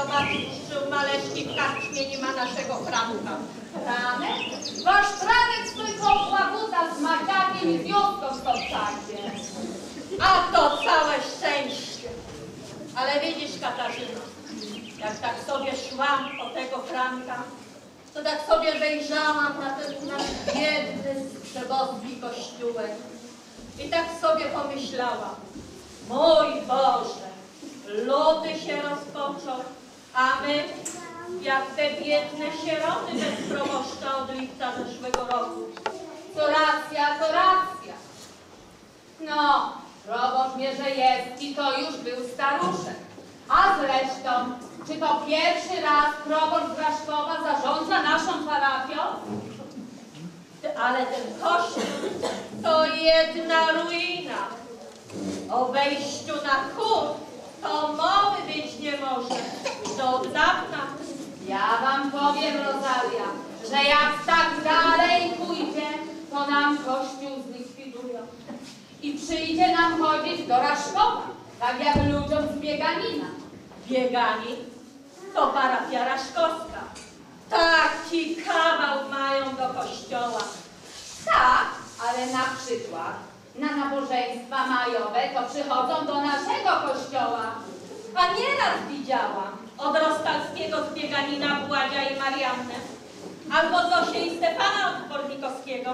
zobaczyć, czy Maleśki w karczmie nie ma naszego Franka. Franek? Wasz Franek swój kołbabuta z maciakiem i wioską w kopcacie. A to całe szczęście. Ale widzisz, Katarzyno, jak tak sobie szłam po tego Franka, to tak sobie wejrzałam na ten nasz biedny, przeboski kościółek. I tak sobie pomyślałam, mój Boże, luty się rozpoczął, a my, jak te biedne sieroty bez proboszcza od lipca zeszłego roku. To racja, to racja. No, proboszcz Mierzejewski to już był staruszek. A zresztą, czy to pierwszy raz proboszcz Graszkowa zarządza naszą parafią? Ale ten kościół to jedna ruina. O wejściu na chór to mowy być nie może. To od dawna. Ja wam powiem, Rosalia, że jak tak dalej pójdzie, to nam kościół zlikwidują. I przyjdzie nam chodzić do Raszkowa, tak jak ludziom z Bieganina. Bieganin to parafia raszkowska. Taki kawał mają do kościoła. Tak, ale na przykład na nabożeństwa majowe to przychodzą do naszego kościoła. A nieraz widziałam od Rostalskiego z Bieganina, Władzia i Mariannę, albo Zosię i Stefana od Polnikowskiego.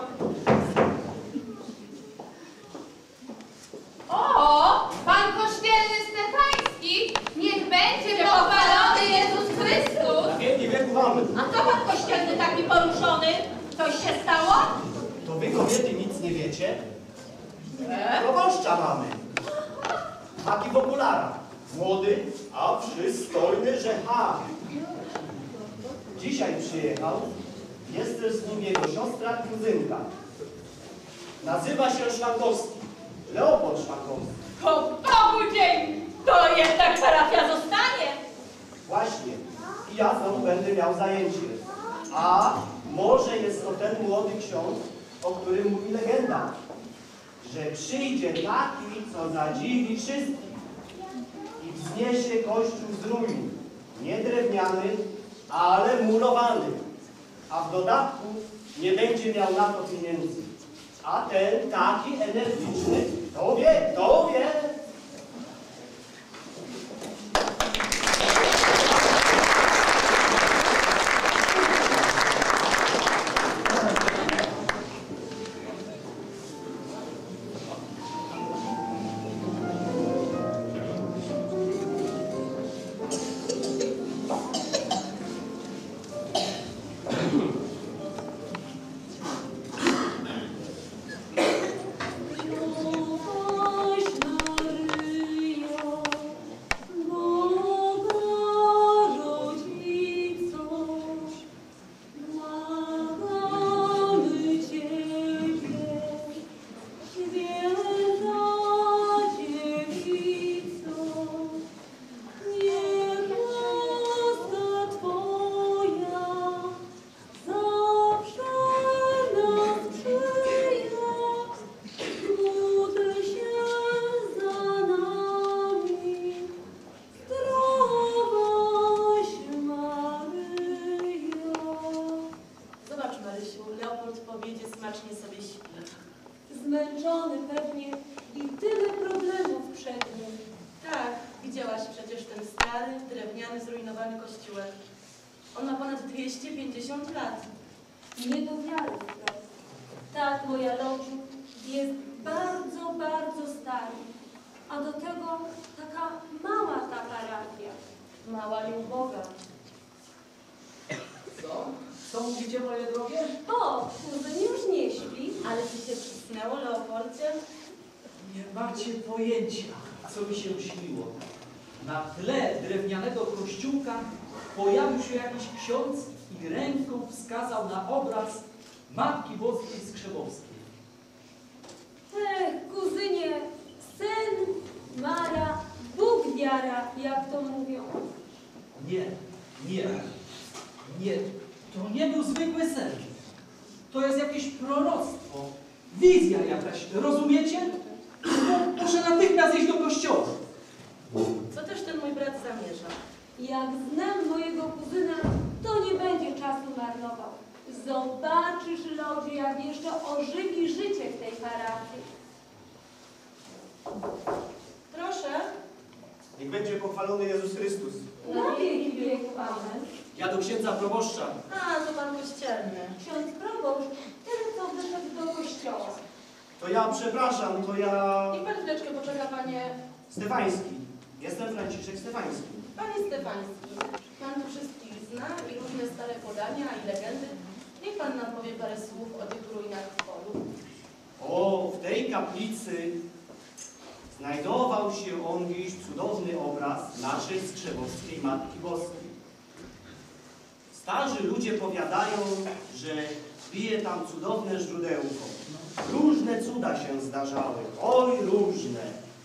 O, pan kościelny Stefański, niech będzie pochwalony Jezus Chrystus. Na wieki wieku mamy. A co pan kościelny taki poruszony? Coś się stało? To wy kobiety nic nie wiecie? Proboszcza mamy. Taki w okularach. Młody, a przystojny, że ha. Dzisiaj przyjechał. Jest też z nim jego siostra, kuzynka. Nazywa się Szwankowski. Leopold Szwankowski. O Bogu dzień! To jednak parafia zostanie! Właśnie. I ja znowu będę miał zajęcie. A może jest to ten młody ksiądz, o którym mówi legenda, że przyjdzie taki, co zadziwi wszystkich i wzniesie kościół z ruin, nie drewniany, ale murowany, a w dodatku nie będzie miał na to pieniędzy. A ten taki energiczny, to wie, to wie. Zmęczony pewnie i tyle problemów przed nim. Tak, widziałaś przecież ten stary, drewniany, zrujnowany kościółek. On ma ponad 250 lat. Nie do wiary wprost. Tak, moja Lociu, jest bardzo, bardzo stary. A do tego taka mała ta parafia. Mała i uboga. Co? Co mówicie, moje drogie? O, kuzyn już nie śpi. Ale ci się przysnęło, Leopoldzie? Nie macie pojęcia, co mi się śniło. Na tle drewnianego kościółka pojawił się jakiś ksiądz i ręką wskazał na obraz Matki Boskiej Skrzebowskiej. Kuzynie, sen, mara, Bóg wiara, jak to mówią. Nie, nie, nie, to nie był zwykły sen. To jest jakieś proroctwo, wizja jakaś, rozumiecie? Muszę natychmiast iść do kościoła. Co też ten mój brat zamierza? Jak znam mojego kuzyna, to nie będzie czasu marnował. Zobaczysz, Lodzie, jak jeszcze ożywi życie w tej parafii. Proszę. Niech będzie pochwalony Jezus Chrystus. Na wieki wieków, amen. Ja do księdza proboszcza. A, to pan kościelny. Ksiądz proboszcz, ten co wyszedł do kościoła. To ja przepraszam, to ja... Niech pan chwileczkę poczeka, panie... Stefański. Jestem Franciszek Stefański. Panie Stefański. Pan tu wszystkich zna i różne stare podania i legendy. Niech pan nam powie parę słów o tych ruinach w polu. O, w tej kaplicy znajdował się ongiś cudowny obraz naszej skrzewowskiej Matki Boskiej. Starzy ludzie powiadają, że bije tam cudowne źródełko. Różne cuda się zdarzały, oj różne.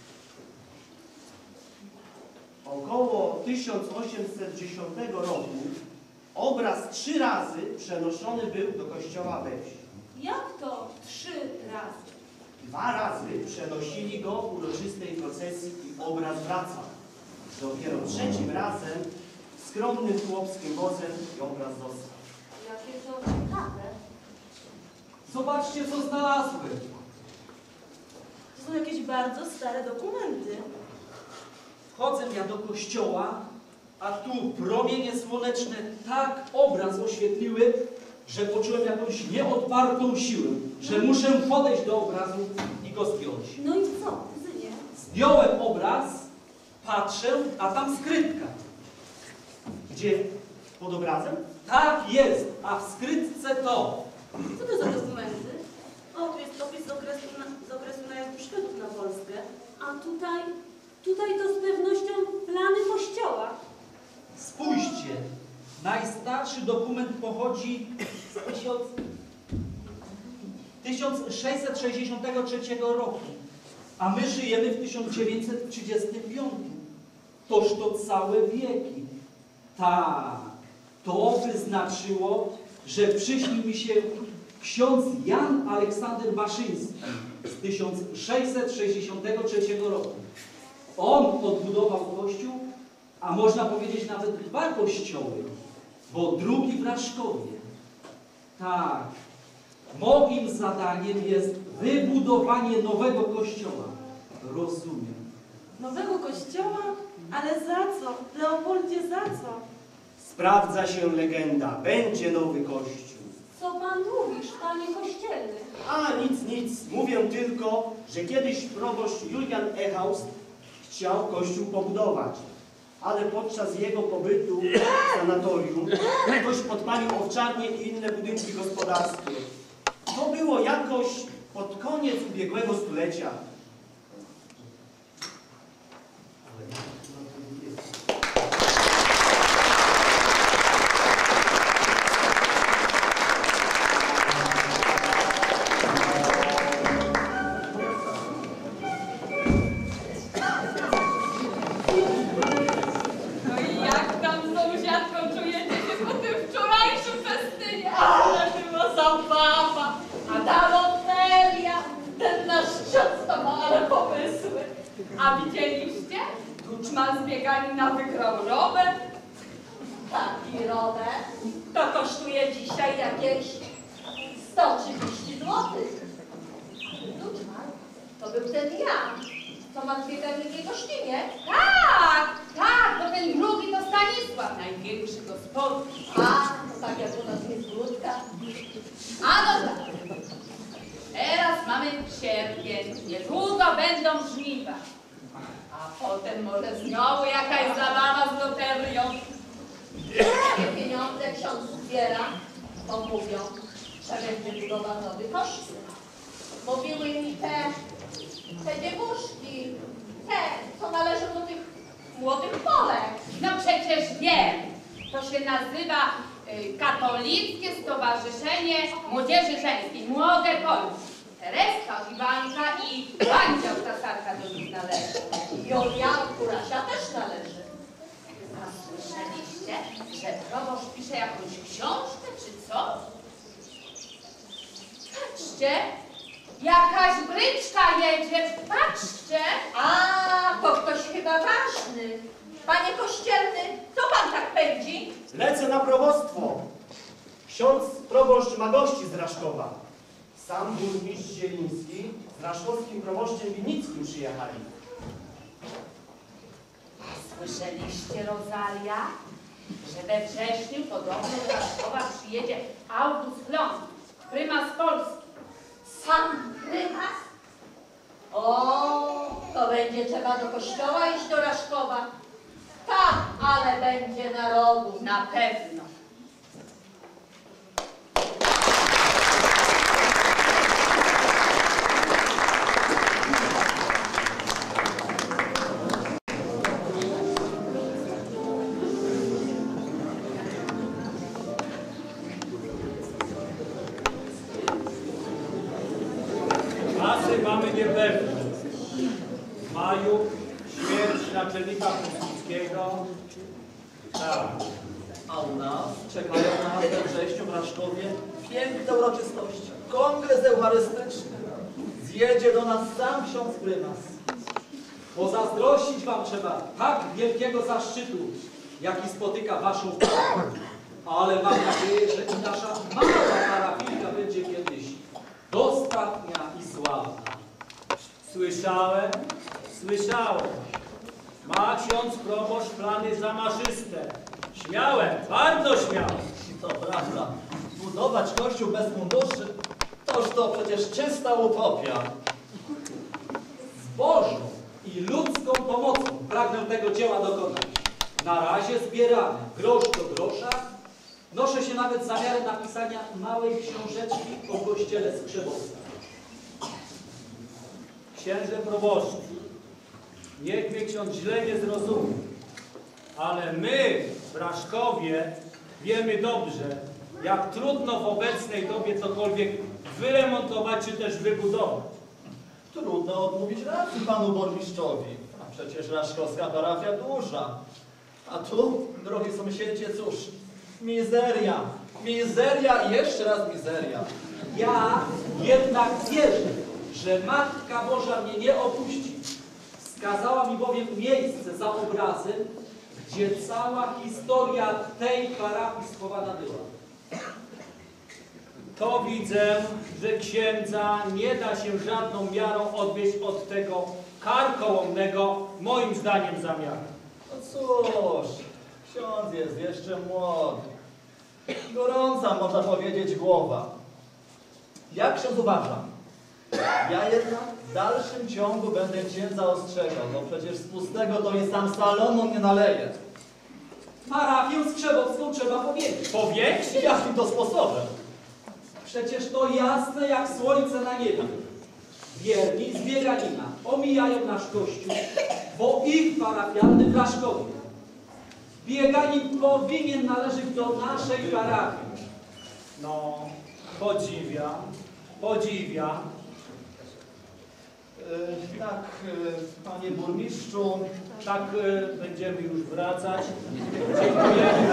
Około 1810 roku obraz 3 razy przenoszony był do kościoła we wsi. Jak to 3 razy? 2 razy przenosili go w uroczystej procesji i obraz wracał. Dopiero 3. razem skromnym chłopskim wozem i obraz został. Jakie to ciekawe. Zobaczcie, co znalazłem. To są jakieś bardzo stare dokumenty. Wchodzę ja do kościoła, a tu promienie słoneczne tak obraz oświetliły, że poczułem jakąś nieodpartą siłę, że muszę podejść do obrazu i go zdjąć. No i co, kuzynie? Zdjąłem obraz, patrzę, a tam skrytka. Gdzie? Pod obrazem? Tak jest, a w skrytce to. Co to za dokumenty? O, tu jest opis z okresu najazdu Szwedów na Polskę. A tutaj to z pewnością plany kościoła. Spójrzcie, najstarszy dokument pochodzi z 1663 roku, a my żyjemy w 1935. Toż to całe wieki. Tak, to by znaczyło, że przyśnił mi się ksiądz Jan Aleksander Baszyński z 1663 roku. On odbudował kościół, a można powiedzieć nawet 2 kościoły, bo drugi w Raszkowie. Tak, moim zadaniem jest wybudowanie nowego kościoła. Rozumiem. Nowego kościoła? Ale za co? Leopoldzie, za co? Sprawdza się legenda. Będzie nowy kościół. Co pan mówisz, panie kościelny? A nic. Mówię tylko, że kiedyś proboszcz Julian Echaust chciał kościół pobudować. Ale podczas jego pobytu w sanatorium ktoś podpalił owczarnie i inne budynki gospodarskie. To było jakoś pod koniec ubiegłego stulecia. No i jak tam z sąsiadką czujecie się po tym wczorajszym festynie? Ale była zabawa, a ta loteria, ten nasz ksiądz to ma ale pomysły. A widzieliście? Tuczman z bieganina wygrał rower. Taki rower to kosztuje dzisiaj jakieś 130 zł. Duczman, to był ten ja, co ma 2 wielkie gościnie. Tak, bo ten drugi to Stanisław, największy gospodarz. A, to tak jak u nas jest grudka. A no tak. Teraz mamy sierpień, niedługo będą żniwa. A potem może znowu jakaś zabawa z loterią. Jakie pieniądze ksiądz zbiera, to mówią, że będzie budował nowy kościół. Mówiły mi te dziewuszki, te, co należą do tych młodych Polek. No przecież wiem, to się nazywa Katolickie Stowarzyszenie Młodzieży Żeńskiej, Młode Polki. Tereska, Iwanka i Wandzia Tasarka do nich należy. Julia Kurasia też należy. A słyszeliście, że proboszcz pisze jakąś książkę, czy co? Patrzcie, jakaś bryczka jedzie, patrzcie. A, to ktoś chyba ważny. Panie kościelny, co pan tak pędzi? Lecę na probostwo. Ksiądz proboszcz ma gości z Raszkowa. Sam burmistrz Zieliński z raszkowskim proboszczem Winickim przyjechali. Słyszeliście, Rosalia, że we wrześniu podobno do Raszkowa przyjedzie August Hlon, prymas Polski. Sam prymas? O, to będzie trzeba do kościoła iść do Raszkowa. Tam, ale będzie narodu. Na pewno. Czasy mamy niepewne. W maju śmierć naczelnika Kuchnickiego. Tak. A u nas czekają nas we wrześniu w Raszkowie piękne uroczystości. Kongres eucharystyczny. Zjedzie do nas sam ksiądz prymas. Pozazdrościć wam trzeba tak wielkiego zaszczytu, jaki spotyka waszą parę. Ale mam nadzieję, że i nasza mała parafijka będzie kiedyś dostatnia i sławna. Słyszałem. Ma ksiądz proboszcz plany zamaszyste. Śmiałe, bardzo śmiałe. To prawda. Budować kościół bez funduszy, toż to przecież czysta utopia. Z Bożą i ludzką pomocą pragnę tego dzieła dokonać. Na razie zbieramy grosz do grosza. Noszę się nawet z zamiarem napisania małej książeczki o kościele Skrzebowca. Księże proboszczu, niech mnie ksiądz źle nie zrozumie, ale my w Raszkowie wiemy dobrze, jak trudno w obecnej dobie cokolwiek wyremontować czy też wybudować. Trudno odmówić racji panu burmistrzowi. A przecież raszkowska parafia duża. A tu, drogi sąsiedzie, cóż, mizeria. Mizeria i jeszcze raz mizeria. Ja jednak wierzę, że Matka Boża mnie nie opuści. Wskazała mi bowiem miejsce za obrazem, gdzie cała historia tej parafii schowana była. To widzę, że księdza nie da się żadną miarą odwieść od tego karkołomnego, moim zdaniem, zamiaru. No cóż, ksiądz jest jeszcze młody. Gorąca, można powiedzieć, głowa. Jak ksiądz uważa? Ja jednak w dalszym ciągu będę księdza ostrzegał, bo przecież z pustego to i sam Salomon nie naleje. Parafię skrzebowską trzeba powiększyć. Powiększyć? Jakim to sposobem? Przecież to jasne jak słońce na niebie. Wierni z bieganina omijają nasz kościół, bo ich parafialny w Raszkowie. Bieganin powinien należeć do naszej parafii. No, podziwiam. Tak, panie burmistrzu, Tak, będziemy już wracać. Dziękujemy.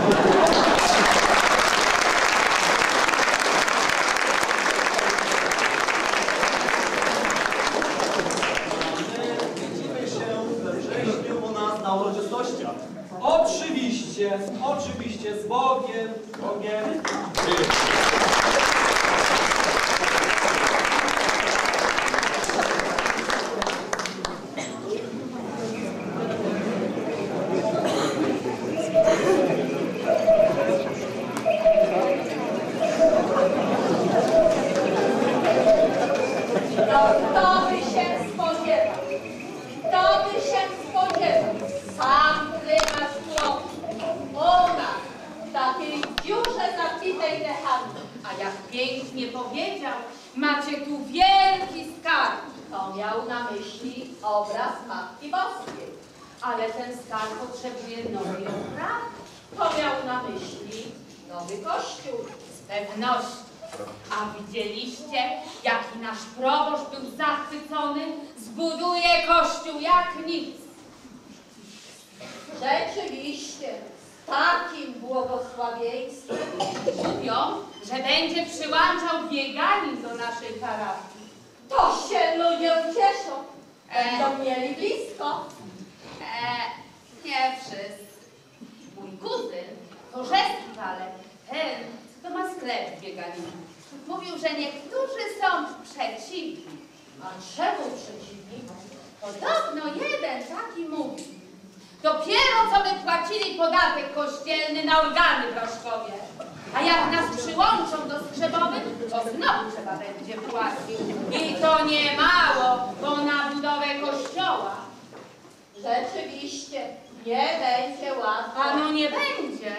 widzimy się we wrześniu u nas na uroczystościach. Oczywiście, z Bogiem. Kto by się spodziewał? Sam prymas chłopcy. Ona w takiej dziurze zapitej dechami. A jak pięknie powiedział, macie tu wielki skarb. To miał na myśli obraz Matki Boskiej. Ale ten skarb potrzebuje nowej oprawy. To miał na myśli nowy kościół. Z pewnością. A widzieliście, jaki nasz proboszcz był zachwycony? Zbuduje kościół jak nic. Rzeczywiście, z takim błogosławieństwem. Mówią, że będzie przyłączał bieganin do naszej parafii. To się ludzie ucieszą. Będą mieli blisko. Nie nie wszyscy. Mój kuzyn, Korzeski Walek, ten, co ma sklep w bieganinie, mówił, że niektórzy są przeciwni. A czemu przeciwni? Podobno jeden taki mówi. Dopiero co by płacili podatek kościelny na organy w Roszkowie. A jak nas przyłączą do skrzepowych, to znowu trzeba będzie płacić. I to nie mało, bo na budowę kościoła. Rzeczywiście, nie będzie łatwo. Ano nie będzie.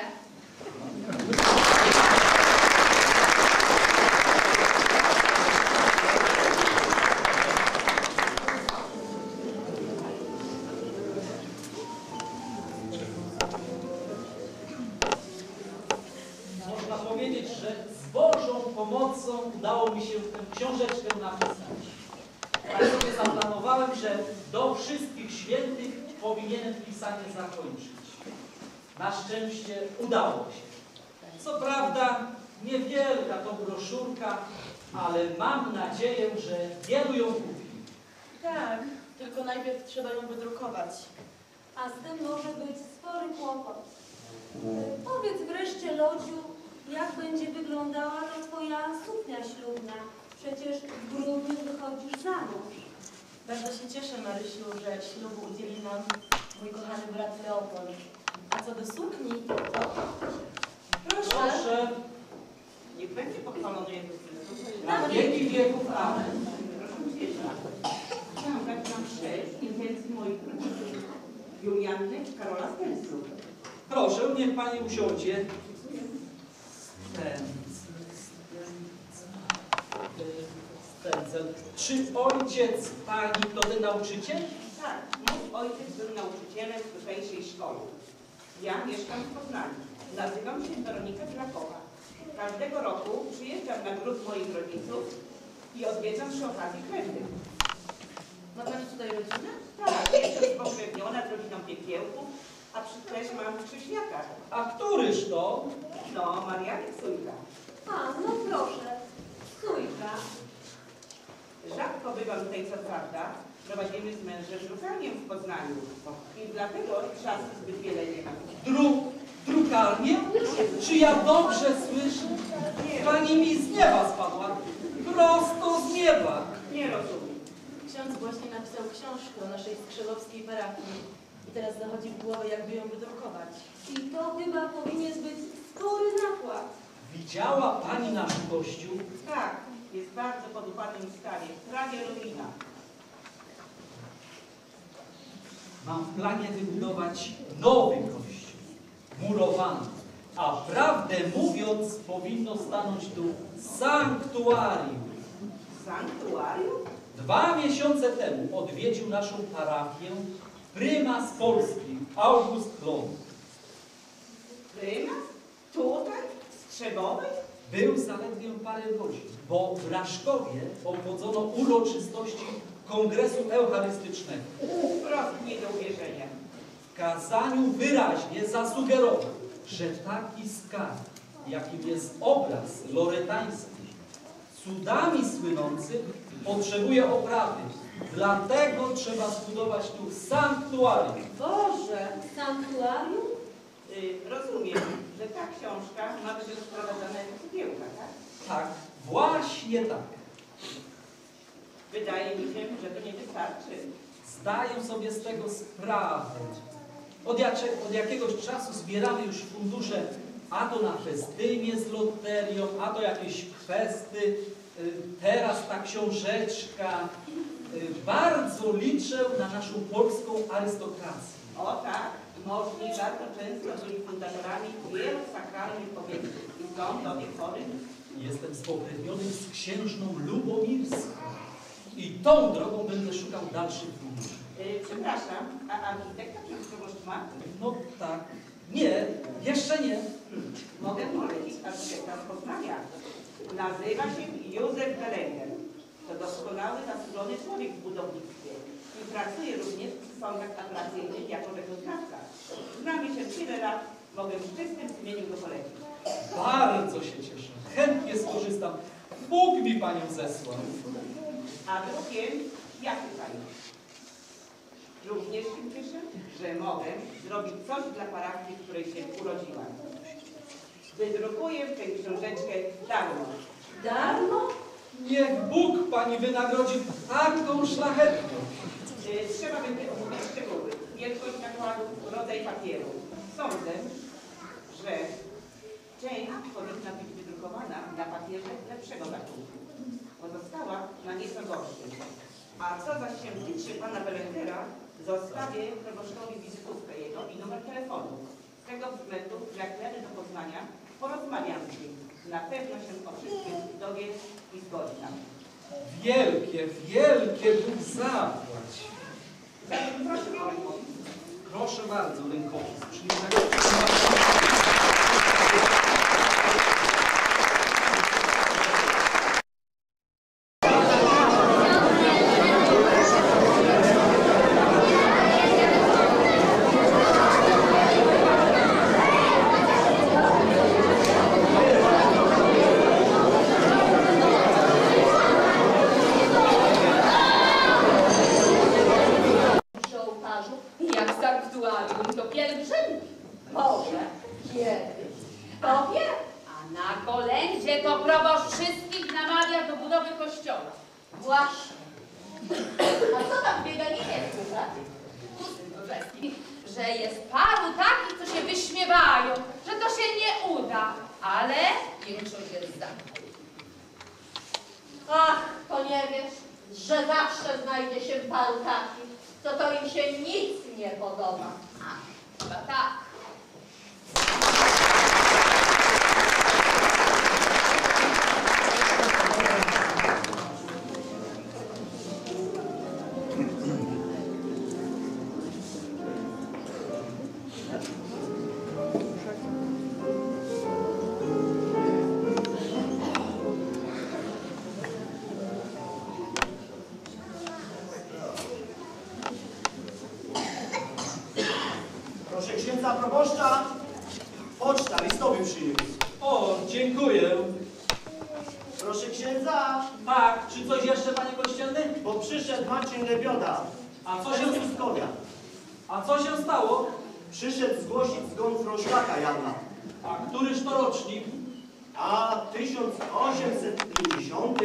Można powiedzieć, że z Bożą pomocą udało mi się tę książeczkę napisać. Tak sobie zaplanowałem, że do wszystkich świętych powinienem pisanie zakończyć. Na szczęście udało się. Co prawda niewielka to broszurka, ale mam nadzieję, że wielu ją kupi. Tak, tylko najpierw trzeba ją wydrukować. A z tym może być spory kłopot. Powiedz wreszcie, Lodziu, jak będzie wyglądała ta twoja suknia ślubna? Przecież w grudniu wychodzisz za mąż. Bardzo się cieszę, Marysiu, że ślubu udzieli nam mój kochany brat Leopold. A co do sukni, to... Proszę. Proszę, Niech będzie pochwalony Jezus Chrystus. na wieki wieków, amen. Proszę księża. Chciałam dać wam cześć intencji moich rodziców. Julianny Karola z Pensów. Proszę, niech pani usiądzie. Stencel. Czy ojciec pani to ten nauczyciel? Tak, mój ojciec był nauczycielem w tutejszej szkole. Ja mieszkam w Poznaniu. Nazywam się Weronika Drakowa. Każdego roku przyjeżdżam na grób moich rodziców i odwiedzam przy okazji krewnych. Ma pani tutaj rodzinę? Tak, jestem spokrewniona z rodziną Piekiełków, a też mam krzyżniaka. A któryż to? No, Marianek Sójka. A, no proszę, stójka. Rzadko bywam tutaj co prawda. Prowadzimy z mężem drukarnię w Poznaniu. I dlatego czasu zbyt wiele nie mam. Drukarnię? Czy ja dobrze słyszę? Pani mi z nieba spadła. Prosto z nieba. Nie rozumiem. Ksiądz właśnie napisał książkę o naszej skrzydłowskiej parafii. I teraz zachodzi w głowę, jakby ją wydrukować. I to chyba powinien być spory nakład. Widziała pani nasz kościół? Tak, jest w bardzo podupanym stanie. Prawie ruina. Mam w planie wybudować nowy kościół, murowany. A prawdę mówiąc, powinno stanąć tu sanktuarium. Sanktuarium? 2 miesiące temu odwiedził naszą parafię prymas Polski, August Klon. Prymas? Tutaj? W Strzegowej? Był zaledwie parę godzin, bo w Raszkowie obchodzono uroczystości Kongresu Eucharystycznego. Wprost nie do uwierzenia. W kazaniu wyraźnie zasugerował, że taki skarb, jakim jest obraz loretański, cudami słynący, potrzebuje oprawy. Dlatego trzeba zbudować tu sanktuarium. Boże! Sanktuarium? Rozumiem, że ta książka ma być rozprowadzana jako cukiełka, tak? Tak, właśnie tak. Wydaje mi się, że to nie wystarczy. Zdaję sobie z tego sprawę. Od jakiegoś czasu zbieramy już fundusze, a to na festynie z loterią, a to jakieś kwesty. Teraz ta książeczka. Bardzo liczę na naszą polską arystokrację. O tak, możni bardzo często byli fundatorami wielu sakralnych obiektów i są do tej pory. Jestem spokrewniony z księżną Lubomirską i tą drogą będę szukał dalszych funduszy. Przepraszam, a architekta czy proboszcz ma? No tak. Nie, jeszcze nie. Mogę polecić architekta z Poznania. Nazywa się Józef Berenger. To doskonały, zasłużony człowiek w budownictwie i pracuje również przy sądach apelacyjnych jako rzeczoznawca. Znamy się tyle lat, mogę w czystym sumieniu go polecić. Bardzo się cieszę. Chętnie skorzystam. Bóg mi panią zesłał. A drukiem, jaki pani? Również się cieszę? że mogę zrobić coś dla parafii, w której się urodziłam. Wydrukuję tę książeczkę darmo. Darmo? Niech Bóg pani wynagrodzi taką szlachetną. Trzeba będzie omówić szczegóły. Wielkość nakładów, rodzaj papieru. Sądzę, że część powinna być wydrukowana na papierze lepszego gatunku. Pozostała na nieco gorszym. A co zaś się tyczy pana Belengera, zostawię proboszczowi wizytówkę jego i numer telefonu. Z tego względu, jak jadę do Poznania, porozmawiam z nim. Na pewno się o wszystkim dowie i zgodzi nam. Wielkie Bóg zapłać. Proszę o rękopis. Proszę bardzo, rękopis. Przy ołtarzu, jak sanktuarium, to pielgrzymki. Boże, kiedyś, kto wie? A na kolędzie to proboszcz wszystkich namawia do budowy kościoła. Właśnie. A co tam w bieganinie słychać? Że jest paru takich, co się wyśmiewają, że to się nie uda, ale większość jest za. Ach, to nie wiesz, że zawsze znajdzie się paru takich, co to im się nic nie podoba. Chyba tak. Proszę księdza proboszcza, poczta listowy przyniósł. O, dziękuję. Proszę księdza, Tak, czy coś jeszcze, panie kościelny? bo przyszedł Marcin Lebioda. A co się, z Kowia. a co się stało? Przyszedł zgłosić zgon Froszlaka Jana. A któryż to rocznik? A 1850.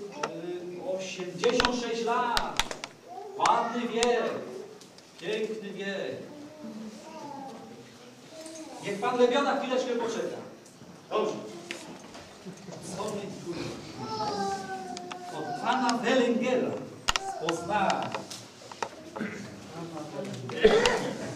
86 lat. Ładny wiek. Piękny wiek. Niech pan Lebioda chwileczkę poczeka. Dobrze. Co my tu? Od pana Belengera z Poznania. Pana Belengera.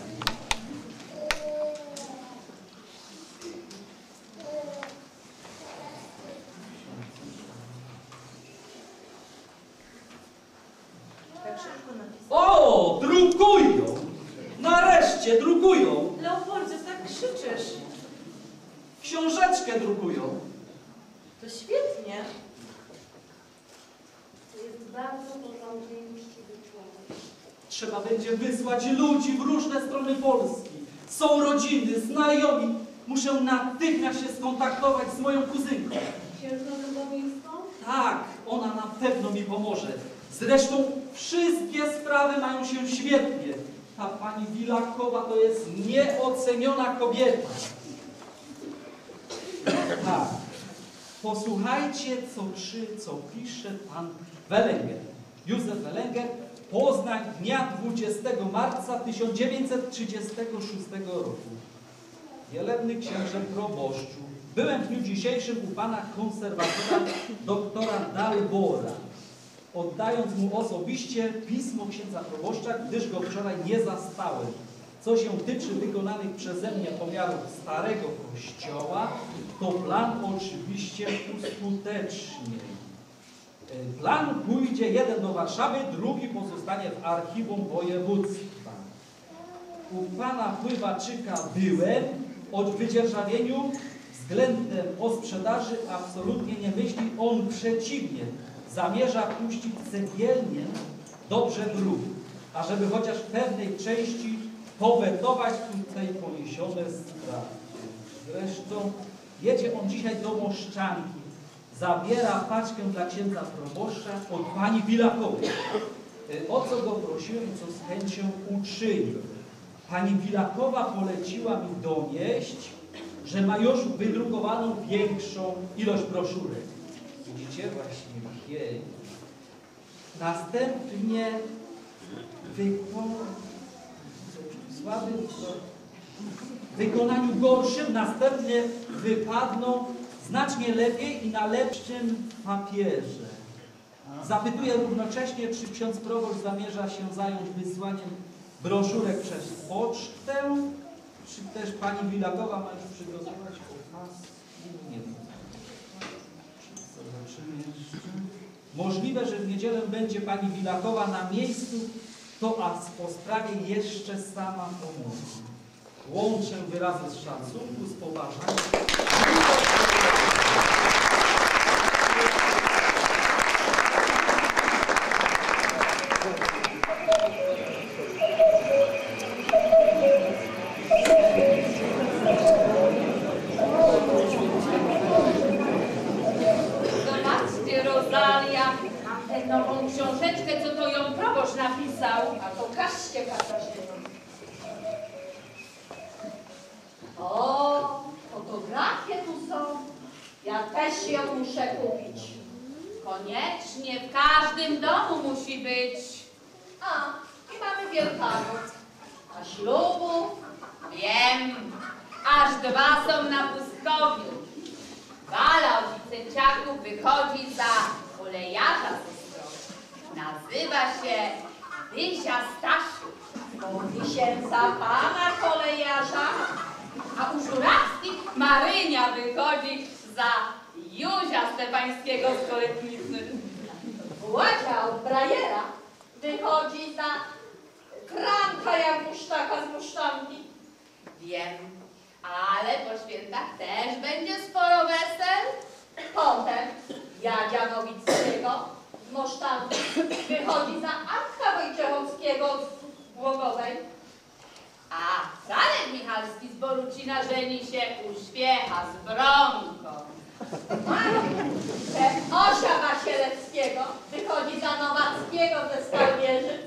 Tak szybko napisał. O, drukują! Nareszcie drukują! Leopoldzie, tak krzyczysz. Książeczkę drukują. To świetnie. To jest bardzo porządny i uczciwy człowiek. Trzeba będzie wysłać ludzi w różne strony Polski. Są rodziny, znajomi. Muszę natychmiast się skontaktować z moją kuzynką. Księżną Lubomirską? Tak, ona na pewno mi pomoże. Zresztą wszystkie sprawy mają się świetnie. Ta pani Wilakowa to jest nieoceniona kobieta. Tak. Posłuchajcie, co pisze pan Welenger. Józef Welenger, Poznań, dnia 20 marca 1936 roku. Wielebny księże proboszczu, byłem w dniu dzisiejszym u pana konserwatora doktora Dalbora, oddając mu osobiście pismo księdza proboszcza, gdyż go wczoraj nie zastałem. Co się tyczy wykonanych przeze mnie pomiarów starego kościoła, to plan oczywiście uskutecznie. Plan pójdzie jeden do Warszawy, drugi pozostanie w archiwum województwa. U pana pływaczyka byłem, o wydzierżawieniu względem o sprzedaży absolutnie nie myśli, on przeciwnie, zamierza puścić cegielnię dobrze w ruch, ażeby chociaż w pewnej części powetować tutaj poniesione straty. Zresztą jedzie on dzisiaj do Moszczanki, zabiera paczkę dla księdza proboszcza od pani Wilakowej. O co go prosiłem, co z chęcią uczynił. Pani Wilakowa poleciła mi donieść, że ma już wydrukowaną większą ilość broszurek. Widzicie? Właśnie jej. Następnie w wykonaniu gorszym następnie wypadną znacznie lepiej i na lepszym papierze. Zapytuję równocześnie, czy ksiądz proboszcz zamierza się zająć wysłaniem broszurek przez pocztę, czy też pani Wilakowa ma już przygotować opaski? Nie wiem. Zobaczymy jeszcze. Możliwe, że w niedzielę będzie pani Wilakowa na miejscu, to o sprawie jeszcze sama pomówi. Łączę wyrazy z szacunku, z poważaniem. Zobaczcie, Rosalia, mam tę nową książeczkę, co to ją proboszcz napisał. A pokażcie, Katarzyno. O, fotografie tu są. Ja też ją muszę kupić. Koniecznie, w każdym domu musi być. A, i mamy Wielkanoc. A ślubu? Wiem, aż 2 są na pustkowiu. Bala od licenciaków wychodzi za kolejarza siostrą. Nazywa się Dysia Stasiu. Mówi się za pana kolejarza. A u Żurawskich Marynia wychodzi za Józia Stefańskiego z Koletnicy. Władzia od Brajera wychodzi za Franka Jakusztaka z Musztanki. Wiem, ale po świętach też będzie sporo wesel. Potem Jadzia Nowickiego z Mosztanki wychodzi za Antka Wojciechowskiego z Głogowej. A Franek Michalski z Borucina żeni się uśpiecha z Bronką. Osia Wasieleckiego wychodzi za Nowackiego ze Skalmierzyc.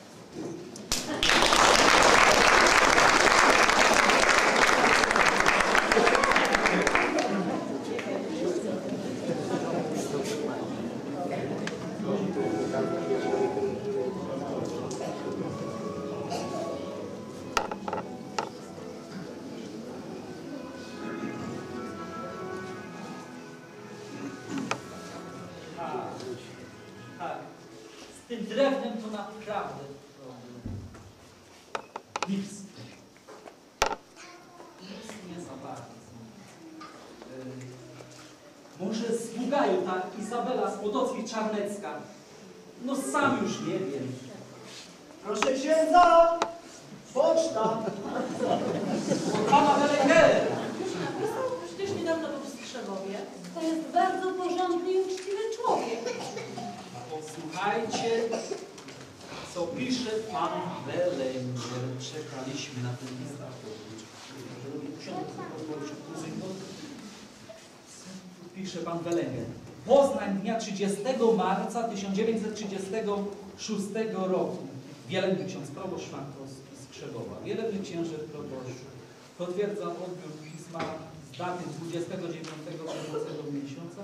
Tak. Z tym drewnem to naprawdę problem. Nic nie za bardzo. Może z Bugaju ta Izabela z Podockiej-Czarnecka. No sam już nie wiem. Proszę księdza! Poczta! Od pana Belengerer. Przecież niedawno był w Strzewowie. To jest bardzo porządny i uczciwy człowiek. Posłuchajcie, co pisze pan Belengerer. Czekaliśmy na ten list. Pisze pan Belengerer. Poznań dnia 30 marca 1936 roku. Wielebny ksiądz proboszcz Szwankowski z Krzewowa. Wielebny księże proboszcz. Potwierdzam odbiór pisma z daty 29 bieżącego miesiąca.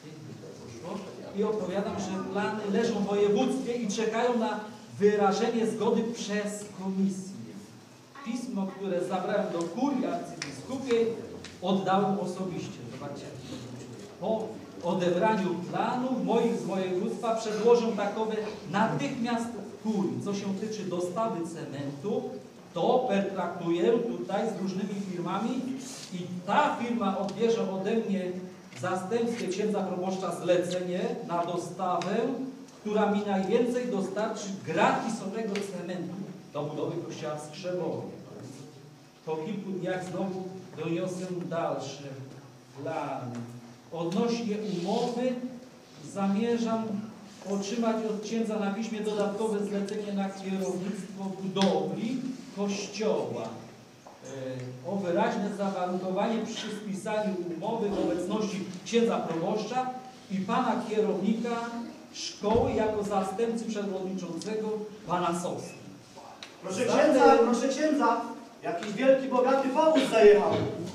I opowiadam, że plany leżą w województwie i czekają na wyrażenie zgody przez komisję. Pismo, które zabrałem do kurii arcybiskupiej, oddałem osobiście. Zobaczcie. Po odebraniu planów moich z województwa przedłożę takowe natychmiast w kurii. Co się tyczy dostawy cementu, to pertraktuję tutaj z różnymi firmami i ta firma odbierze ode mnie w zastępstwie księdza proboszcza zlecenie na dostawę, która mi najwięcej dostarczy gratisowego cementu do budowy kościoła w Skrzewowie. Po kilku dniach znowu doniosę dalsze plany. Odnośnie umowy zamierzam otrzymać od księdza na piśmie dodatkowe zlecenie na kierownictwo budowli kościoła. O wyraźne zawarunkowanie przy spisaniu umowy w obecności księdza proboszcza i pana kierownika szkoły jako zastępcy przewodniczącego pana Sosny. Proszę księdza, jakiś wielki, bogaty fałus zajechał.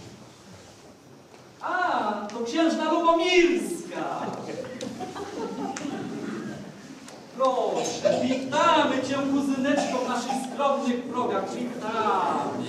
A, to księżna Lubomirska. Proszę, witamy cię, kuzyneczko, w naszych skromnych progach. Witamy.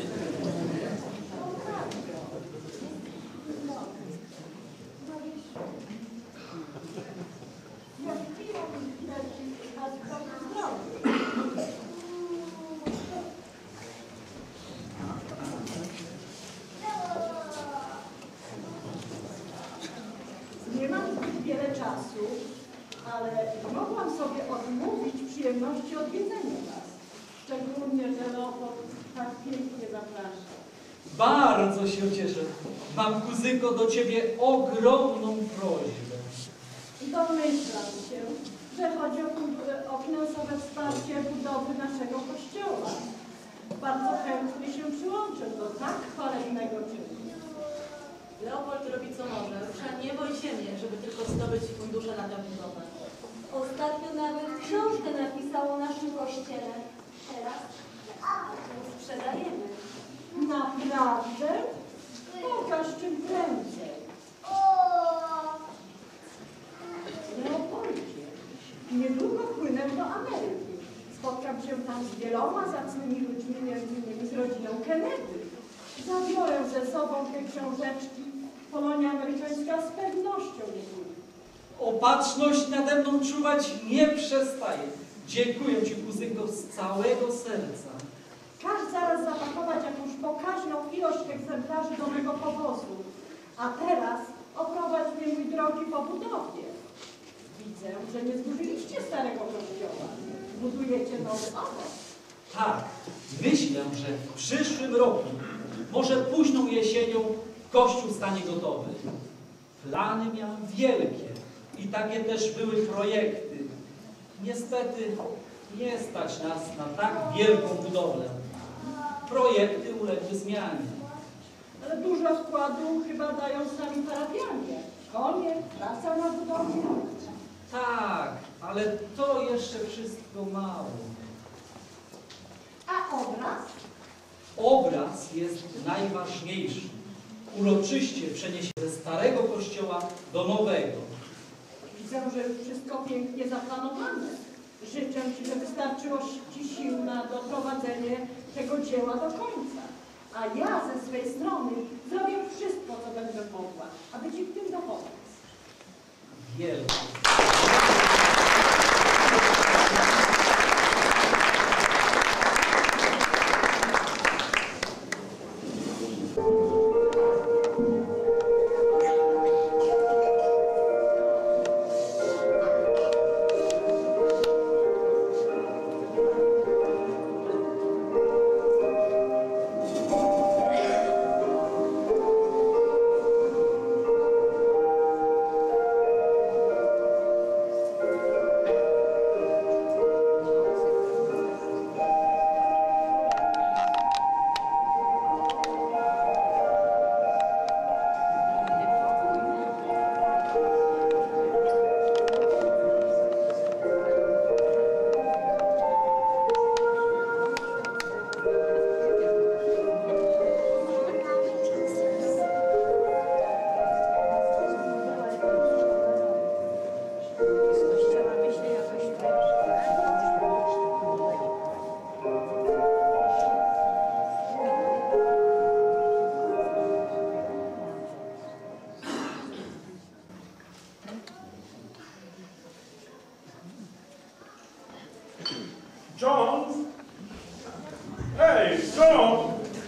Nie mam zbyt wiele czasu, ale mogłam sobie odmówić przyjemności odwiedzenia Was. Szczególnie, że Leopold tak pięknie zaprasza. Bardzo się cieszę. Mam, kuzynko, do ciebie ogromną prośbę. Domyślam się, że chodzi o finansowe wsparcie budowy naszego kościoła. Bardzo chętnie się przyłączę do tak chwalebnego czynu. Leopold robi co może, rusza niebo i ziemię, żeby tylko zdobyć fundusze na tę budowę. Ostatnio nawet książkę napisał o naszym kościele. Teraz ją sprzedajemy. Naprawdę? Pokaż czym prędzej. Leopoldzie, niedługo płynę do Ameryki. Spotkam się tam z wieloma zacnymi ludźmi, między innymi z rodziną Kennedy. Zabiorę ze sobą te książeczki. Polonia amerykańska z pewnością nie pójdzie. Opatrzność nade mną czuwać nie przestaje. Dziękuję ci, kuzynko, z całego serca. Każ zaraz zapakować jakąś pokaźną ilość egzemplarzy do mego powozu. A teraz oprowadź mnie, mój drogi, po budowie. Widzę, że nie zburzyliście starego kościoła. Budujecie nowy obok. Tak, myślę, że w przyszłym roku, może późną jesienią, kościół stanie gotowy. Plany miałem wielkie i takie też były projekty. Niestety nie stać nas na tak wielką budowlę. Projekty uległy zmianie. Ale dużo wkładu chyba dają sami parafianie. Konie, praca na budowie. Tak, ale to jeszcze wszystko mało. A obraz? Obraz jest najważniejszy. Uroczyście przeniesie ze starego kościoła do nowego. Widzę, że już wszystko pięknie zaplanowane. Życzę Ci, żeby starczyło Ci sił na doprowadzenie tego dzieła do końca. A ja ze swej strony zrobię wszystko, co będę mogła, aby Ci w tym dopomóc. Wielkie. John! Hej, John!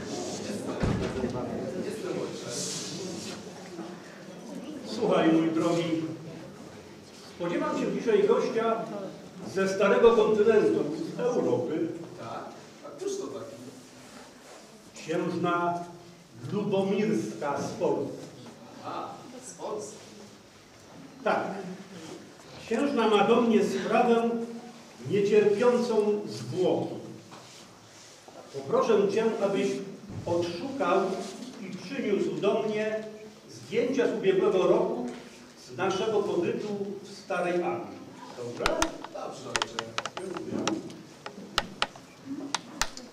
Słuchaj, mój drogi, spodziewam się dzisiaj gościa ze starego kontynentu, z Europy. Tak? A któż to taki? Księżna Lubomirska z Polski. A, z Polski. Tak. Księżna ma do mnie sprawę niecierpiącą zwłoki. Poproszę Cię, abyś odszukał i przyniósł do mnie zdjęcia z ubiegłego roku z naszego pobytu w Starej Anglii. Dobrze? Dobrze, ojcze. Dziękuję.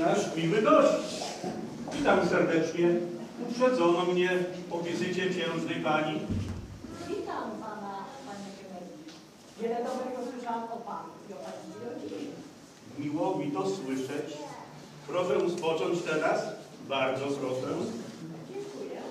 nasz miły gość. Witam serdecznie. Uprzedzono mnie o wizycie księżnej pani. Witam pana, panie Kennedy. Wiele dobrego słyszałam o panu i o pańskiej rodzinie. Miło mi to słyszeć. Proszę spocząć teraz. Bardzo proszę. Dziękuję.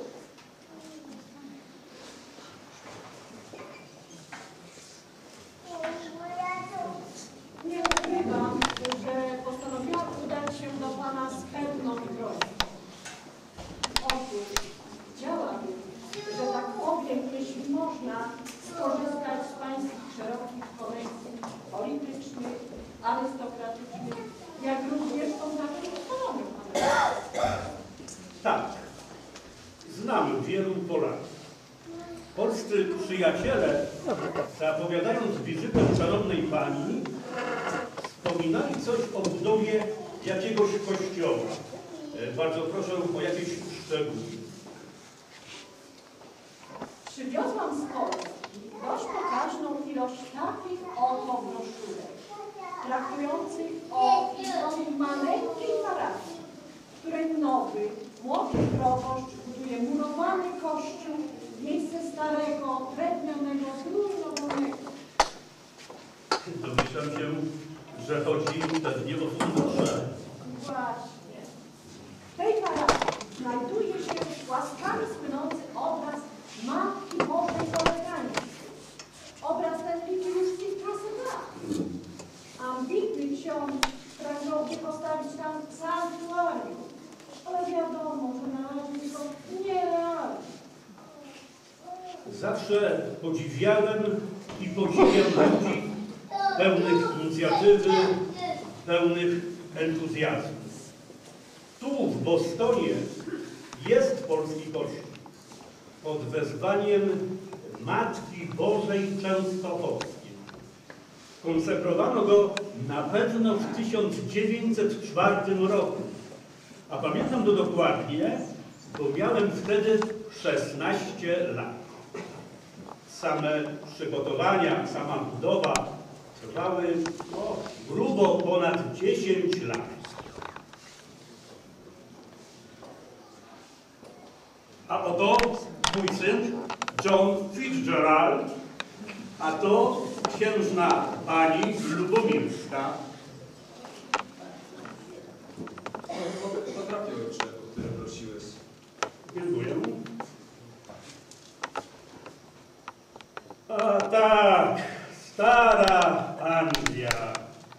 Nie ukrywam, że postanowiłam udać się do pana z pewną prośbą. Otóż chciałabym, że tak powiem, jeśli można, skorzystać z pańskich szerokich koneksji politycznych, arystokratycznych, jak również oznaczeń ekonomią. Tak. Znam wielu Polaków. Polscy przyjaciele, zapowiadając wizytę szanownej pani, wspominali coś o budowie jakiegoś kościoła. Bardzo proszę o jakieś szczegóły. Przywiozłam z Polski dość pokaźną ilość takich oto broszurek, traktujących o historii maleńkiej parafii, w której nowy, młody proboszcz buduje murowany kościół w miejsce starego, drewnianego, zrujnowanego. Domyślam się, że chodzi pewnie o fundusze. Właśnie. W tej parafii znajduje się łaskami spłynący obraz Matki Bożej Polegańskiej. Obraz ten liczy już kilkaset lat. Ambitny ksiądz pragnąłby postawić tam sanktuarium, ale wiadomo, że na razie jest to nierealne. Zawsze podziwiałem i podziwiam ludzi pełnych inicjatywy, pełnych entuzjazmu. Tu w Bostonie jest polski kościół pod wezwaniem Matki Bożej Częstochowskiej. Konsekrowano go na pewno w 1904 roku, a pamiętam to dokładnie, bo miałem wtedy 16 lat. Same przygotowania, sama budowa trwały grubo ponad 10 lat. A oto mój syn John Fitzgerald, a to księżna pani Lubomirska. Potrafię ojcze, o które prosiłeś. Dziękuję. A tak, stara Anglia.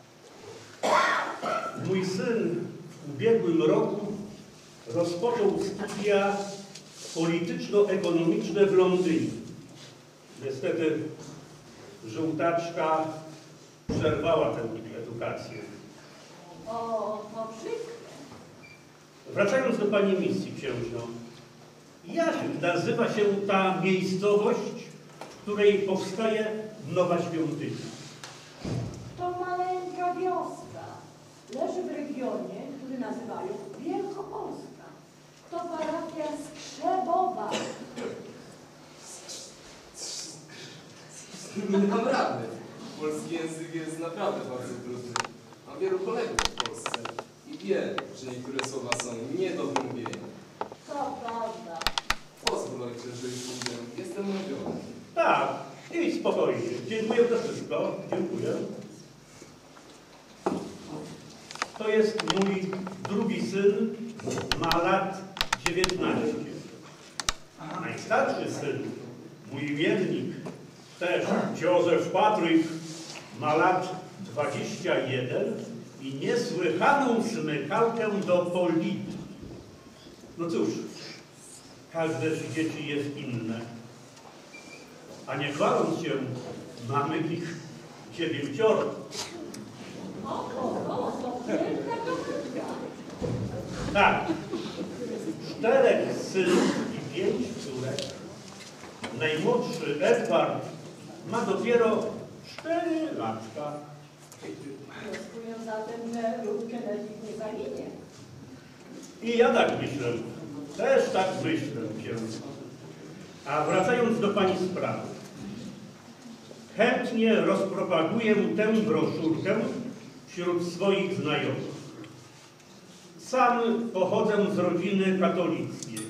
Mój syn w ubiegłym roku rozpoczął studia polityczno-ekonomiczne w Londynie. Niestety żółtaczka przerwała tę edukację. O, to przykre. Wracając do pani misji, księżno. Jak nazywa się ta miejscowość, w której powstaje nowa świątynia? To maleńka wioska. Leży w regionie, który nazywają Wielkopolska. To parafia Skrzebowa. Nie dam rady. Polski język jest naprawdę bardzo trudny. Mam wielu kolegów w Polsce i wiem, że niektóre słowa są nie do wymówienia. To prawda. Pozwól ojcze, że już pójdę. Jestem mówiony. Tak, i spokojnie. Dziękuję za wszystko. Dziękuję. To jest mój drugi syn, ma lat 19. Najstarszy syn, mój imiennik, też Józef Patryk, ma lat 21 i niesłychaną smykałkę do polityki. No cóż, każde z dzieci jest inne. A nie chwaląc się, mamy ich 9. To piękna kobieta. Tak, 4 synów i 5 córek. Najmłodszy Edward ma dopiero 4 latka. Wnioskuję zatem, że ród Kennedy nie zaginie. I ja tak myślę. Też tak myślę, księdzu. A wracając do pani sprawy. Chętnie rozpropaguję tę broszurkę wśród swoich znajomych. Sam pochodzę z rodziny katolickiej.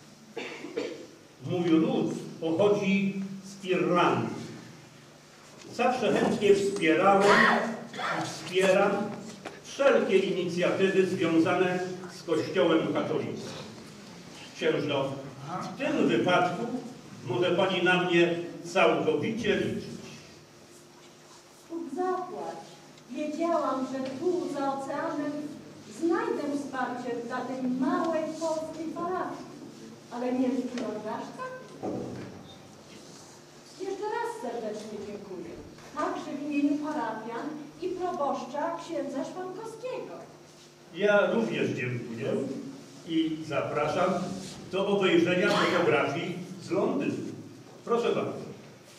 Mój ród pochodzi z Irlandii. Zawsze chętnie wspierałem i wspieram wszelkie inicjatywy związane z Kościołem katolickim. Księżno, w tym wypadku może pani na mnie całkowicie liczyć. Bóg zapłać. Wiedziałam, że tu za oceanem znajdę wsparcie dla tej małej polskiej parafii. Ale wielki orgaszka? Jeszcze raz serdecznie dziękuję. Także w imieniu parafian i proboszcza księdza Szwankowskiego. Ja również dziękuję i zapraszam do obejrzenia fotografii z Londynu. Proszę bardzo.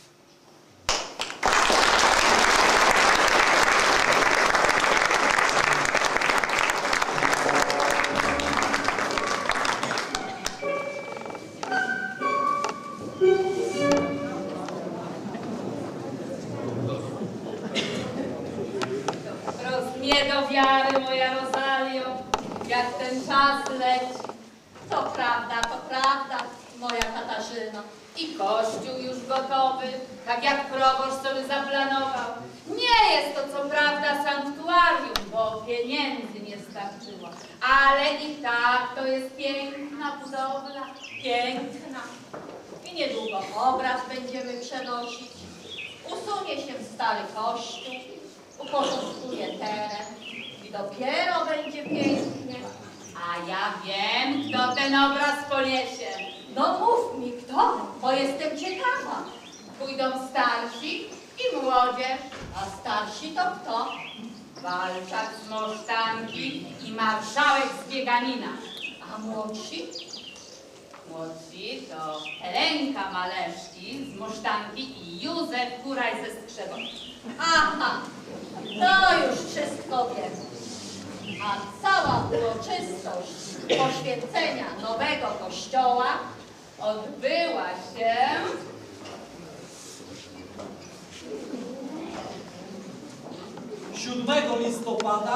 Nie do wiary, moja Rozalio, jak ten czas leci. To prawda, moja Katarzyno. I kościół już gotowy, tak jak proboszcz sobie zaplanował. Nie jest to co prawda sanktuarium, bo pieniędzy nie starczyło. Ale i tak to jest piękna budowla. Piękna. I niedługo obraz będziemy przenosić. Usunie się stary kościół, uporządkuje teren i dopiero będzie pięknie. A ja wiem, kto ten obraz poniesie. No mów mi kto, bo jestem ciekawa. Pójdą starsi i młodzież. A starsi to kto? Walczak z Mosztanki i marszałek z Bieganina. A młodsi? Młodsi to Helenka Maleszki z Mosztanki i Józef Kuraj ze Skrzewą. Aha, to już wszystko wiem. A cała uroczystość poświęcenia nowego kościoła Odbyła się 7 listopada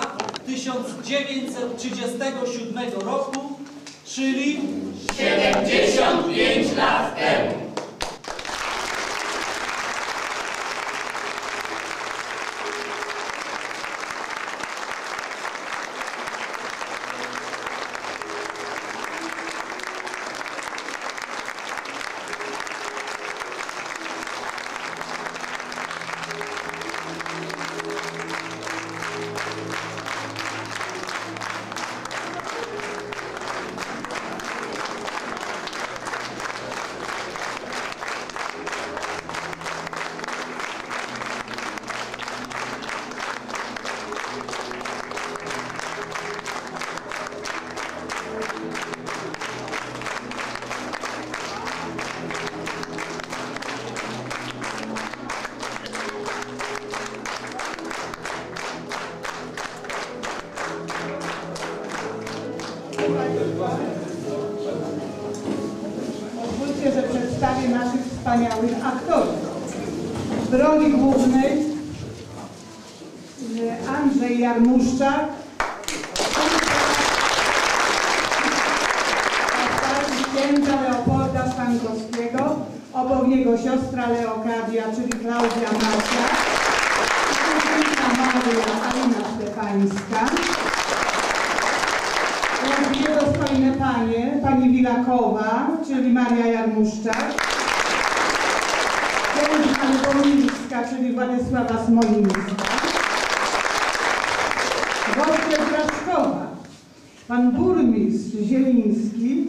1937 roku, czyli 75 lat temu. Pozwólcie, że przedstawię naszych wspaniałych aktorów. W roli głównej Andrzej Jarmuszczak, księdza Leopolda Stankowskiego, obok niego siostra Leokadia, czyli Klaudia Marcia, kuzynka Maria Alina Szczepańska, dwie dostojne panie, pani Wilakowa, czyli Maria Jarmuszczak, księżna Lubomirska, czyli Władysława Smolińska, goście z Raszkowa, pan burmistrz Zieliński,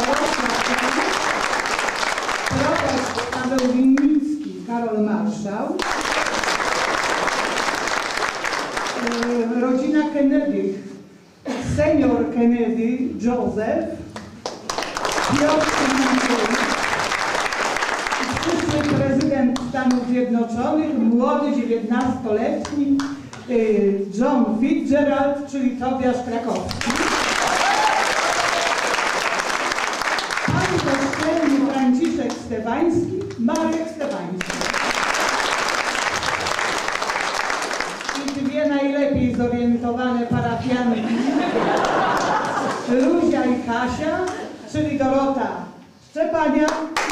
proboszcz Paweł Winnicki, Karol Marszał, rodzina Kennedy, senior Kennedy Józef, Piotr Kennedy, przyszły prezydent Stanów Zjednoczonych, młody 19-letni John Fitzgerald, czyli Tobiasz Krakowski. Pan kościelny Franciszek Stefański, Marek Stefański. I dwie najlepiej zorientowane parafianki, głosowania.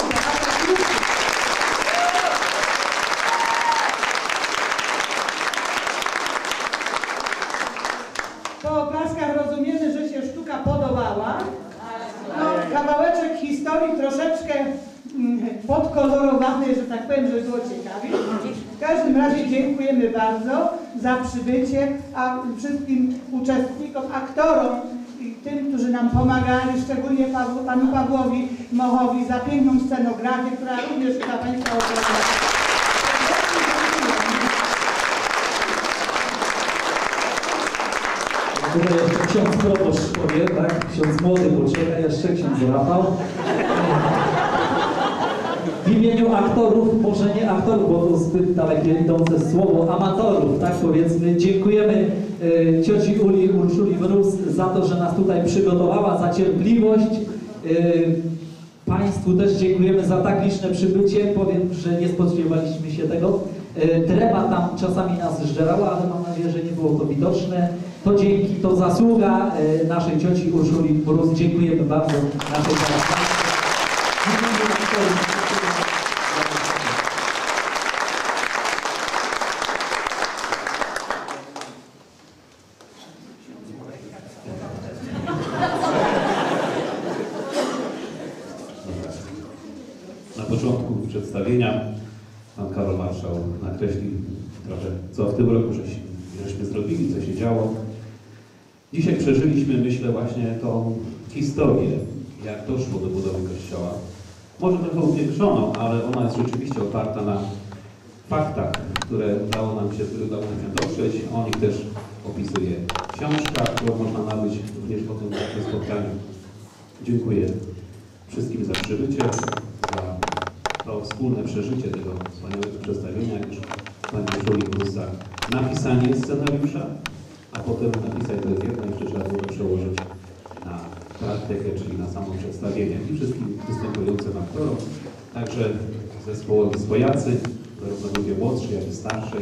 Po oklaskach rozumiemy, że się sztuka podobała. No, kawałeczek historii troszeczkę podkolorowany, że tak powiem, żeby było ciekawie. W każdym razie dziękujemy bardzo za przybycie, a wszystkim uczestnikom, aktorom i tym, którzy nam pomagali, szczególnie panu Pawłowi Mochowi za piękną scenografię, która również dla Państwa oglądała. Tutaj jeszcze ksiądz proboszcz powie, tak? Ksiądz młody poczeka, jeszcze ksiądz Rafał. W imieniu aktorów, może nie aktorów, bo to zbyt dalekie idące słowo, amatorów, tak powiedzmy, dziękujemy cioci Uli Urszuli Mróz za to, że nas tutaj przygotowała, za cierpliwość. Państwu też dziękujemy za tak liczne przybycie. Powiem, że nie spodziewaliśmy się tego. Trema tam czasami nas zżerała, ale mam nadzieję, że nie było to widoczne. To zasługa naszej cioci Urszuli Mróz. Dziękujemy bardzo naszej państwu. Na początku przedstawienia pan Karol Marszał nakreślił trochę, co w tym roku żeśmy zrobili, co się działo. Dzisiaj przeżyliśmy, myślę, właśnie tą historię, jak doszło do budowy kościoła. Może trochę upiększoną, ale ona jest rzeczywiście oparta na faktach, które udało nam się dotrzeć. O nich też opisuje książka, którą można nabyć również po tym spotkaniu. Dziękuję wszystkim za przybycie, za to wspólne przeżycie tego wspaniałego przedstawienia, jak już pani Urszuli Mróz za napisanie scenariusza, a potem napisać to jest jedno, jeszcze trzeba było to przełożyć na praktykę, czyli na samo przedstawienie. I wszystkim występującym aktorom, także zespołowi swojacy, zarówno ludzie młodszy, jak i starszy.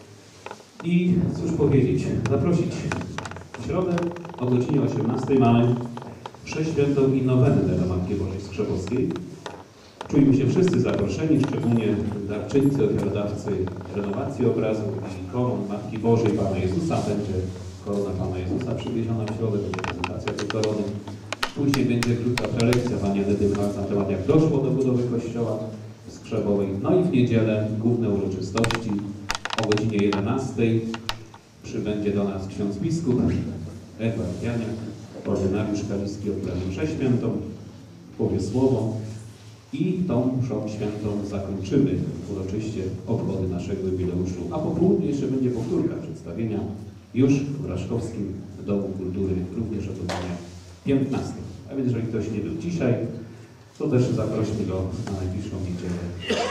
I cóż powiedzieć, zaprosić w środę o godzinie 18 mamy przeświętą i nowennę do Matki Bożej Skrzepowskiej. Czujmy się wszyscy zaproszeni, szczególnie darczyńcy, ofiarodawcy renowacji obrazu i koron Matki Bożej Pana Jezusa. Będzie korona Pana Jezusa przywieziona w środę, będzie prezentacja tej korony. Później będzie krótka prelekcja Pani Edyty Mraz na temat, jak doszło do budowy kościoła w Skrzewowej. No i w niedzielę główne uroczystości o godzinie 11 przybędzie do nas ksiądz biskup Edward Janiak, ordynariusz kaliski odprawi mszę świętą, powie słowo. I tą mszą świętą zakończymy uroczyście obchody naszego jubileuszu. A po południu jeszcze będzie powtórka przedstawienia już w Raszkowskim Domu Kultury, również o godzinie 15. A więc jeżeli ktoś nie był dzisiaj, to też zaprośmy go na najbliższą niedzielę.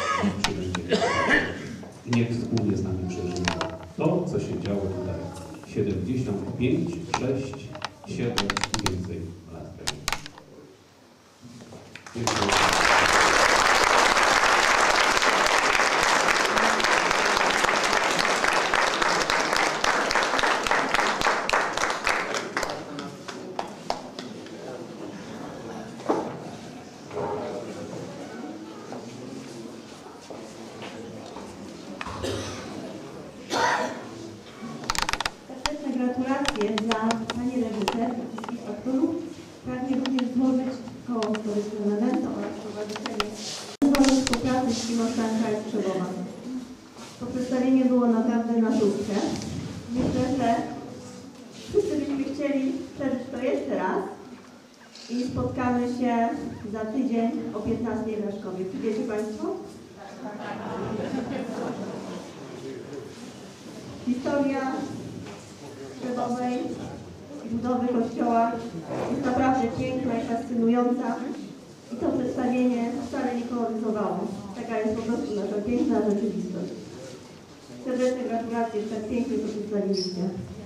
Niech wspólnie z nami przeżyje to, co się działo tutaj 75, 6, 7 i więcej lat temu. Dziękuję. Gratulacje dla pani reżyser i wszystkich aktorów. Pragnie również złożyć koło historyczne memento oraz stowarzyszenie Zespołu Współpracy z Kino Stanka i Skrzewowa. To przedstawienie było naprawdę na szóstkę. Myślę, że wszyscy byśmy chcieli przeżyć to jeszcze raz i spotkamy się za tydzień o 15 w Raszkowie. Przyjdziecie Państwo? Historia Skrzewowej i budowy kościoła jest naprawdę piękna i fascynująca i to przedstawienie wcale nie koloryzowało. Taka jest po prostu nasza piękna rzeczywistość. Serdeczne gratulacje, że tak pięknie to przedstawiliście.